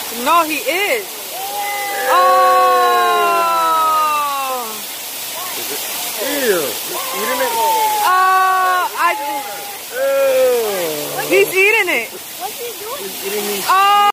No, he is. Oh! Ew. He's eating it? Oh! He's eating it. What's he doing? He's eating these. Oh!